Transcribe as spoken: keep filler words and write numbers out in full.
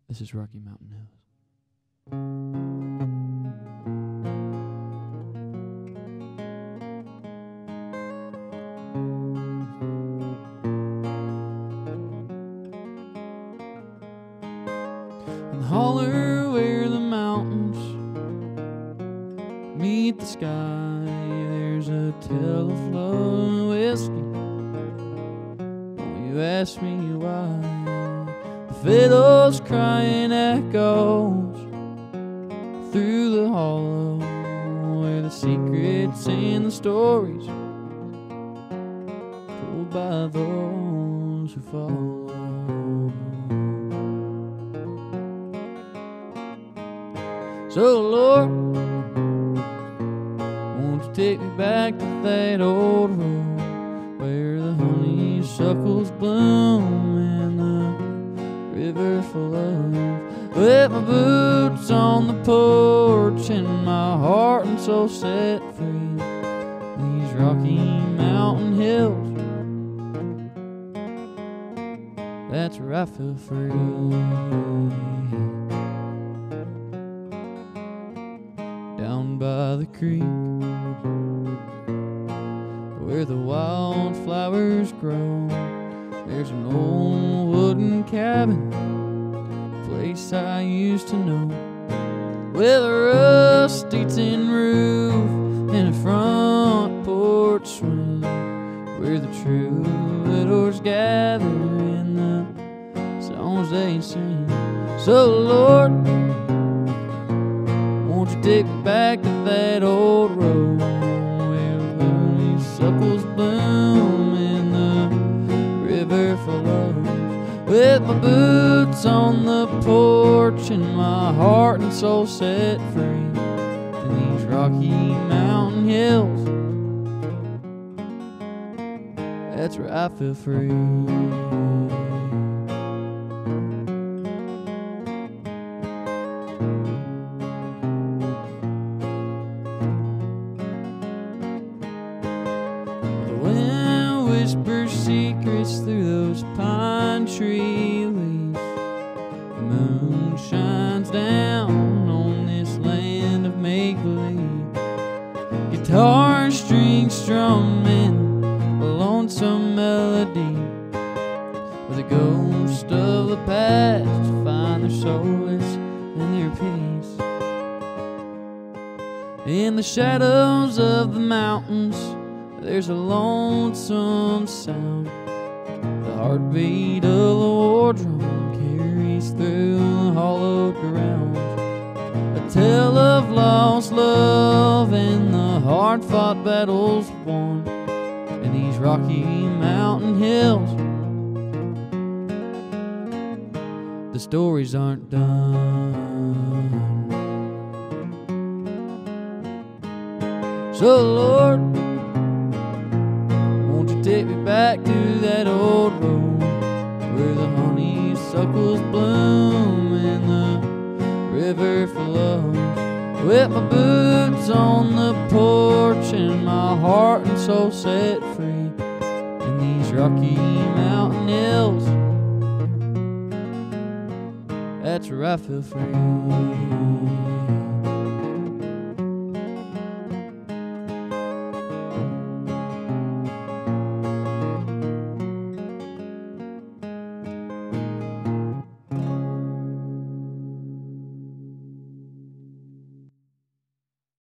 This is Rocky Mountain Hills. And the holler where the mountains meet the sky, there's a teleflow whiskey. Don't you ask me why. The fiddle's crying echoes through the hollow, where the secrets and the stories told by those who follow. So Lord, won't you take me back to that old road where the honeysuckles bloom and the river full of, with my boots on the porch and my heart and soul set free. These Rocky Mountain Hills, that's where I feel free. Down by the creek, where the wildflowers grow, there's an old wooden cabin, place I used to know, with a rusty tin roof and a front porch swing, where the troubadours gather in the songs they sing. So Lord, won't you take me back to that old road where the honeysuckles bloom and the river flows, with my boots on the porch and my heart and soul set free in these Rocky Mountain Hills, that's where I feel free. Whisper secrets through those pine tree leaves. The moon shines down on this land of make-believe. Guitar strings strumming a lonesome melody, with the ghost of the past find their solace and their peace. In the shadows of the mountains, there's a lonesome sound. The heartbeat of the war drum carries through the hollowed ground, a tale of lost love and the hard-fought battles won in these Rocky Mountain Hills. The stories aren't done. So Lord, take me back to that old road where the honeysuckles bloom and the river flows, with my boots on the porch and my heart and soul set free in these Rocky Mountain Hills, that's where I feel free.